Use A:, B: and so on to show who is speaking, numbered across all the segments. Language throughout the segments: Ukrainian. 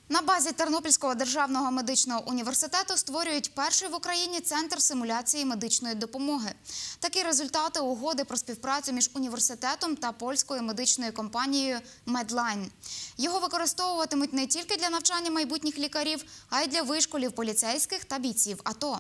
A: На базі Тернопільського державного медичного університету створюють перший в Україні центр симуляції медичної допомоги. Такі результати угоди про співпрацю між університетом та польською медичною компанією Medline. Його використовуватимуть не тільки для навчання майбутніх лікарів, а й для вишколів поліцейських та бійців АТО.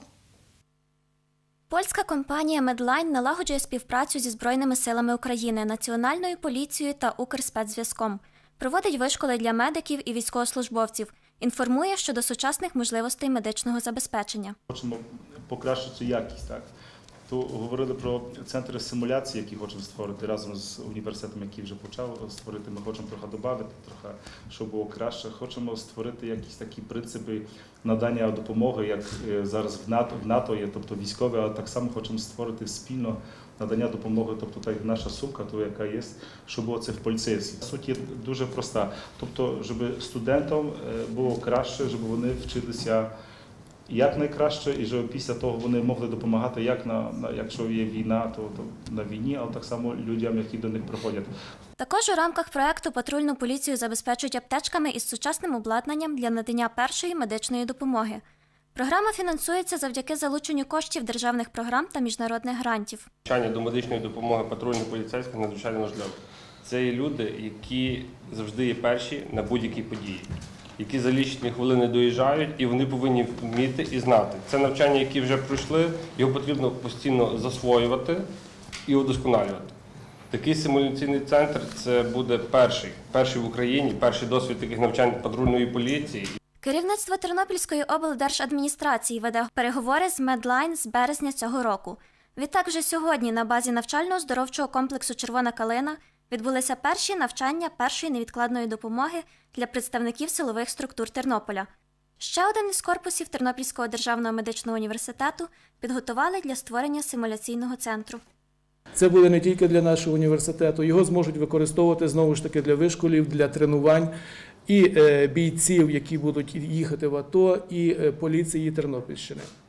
B: Польська компанія Medline налагоджує співпрацю зі Збройними силами України, Національною поліцією та Укрспецзв'язком. Проводить вишколи для медиків і військовослужбовців. Інформує щодо сучасних можливостей медичного забезпечення.
C: Хочемо покращити якість, так? То говорили про центри симуляції, які хочемо створити разом з університетом, який вже почав створити. Ми хочемо трохи додати, щоб було краще. Хочемо створити якісь такі принципи надання допомоги, як зараз в НАТО є, тобто військові, але так само хочемо створити спільно надання допомоги, тобто так наша сумка, то яка є, щоб було це в поліцейській. Суть є дуже проста, тобто, щоб студентам було краще, щоб вони вчилися як найкраще, і щоб після того вони могли допомагати, якщо є війна, то на війні, але так само людям, які до них приходять.
B: Також у рамках проєкту патрульну поліцію забезпечують аптечками із сучасним обладнанням для надання першої медичної допомоги. Програма фінансується завдяки залученню коштів державних програм та міжнародних грантів.
D: Навчання до медичної допомоги патрульних поліцейських надзвичайно важливо. Це є люди, які завжди є перші на будь-якій події, які за лічені хвилини доїжджають, і вони повинні вміти і знати. Це навчання, які вже пройшли, його потрібно постійно засвоювати і удосконалювати. Такий симуляційний центр – це буде перший в Україні, перший досвід таких навчань патрульної поліції.
B: Керівництво Тернопільської облдержадміністрації веде переговори з Medline з березня цього року. Відтак вже сьогодні на базі навчально-оздоровчого комплексу «Червона калина» відбулися перші навчання першої невідкладної допомоги для представників силових структур Тернополя. Ще один із корпусів Тернопільського державного медичного університету підготували для створення симуляційного центру.
E: Це буде не тільки для нашого університету, його зможуть використовувати знову ж таки для вишколів, для тренувань і бійців, які будуть їхати в АТО, і поліції Тернопільщини.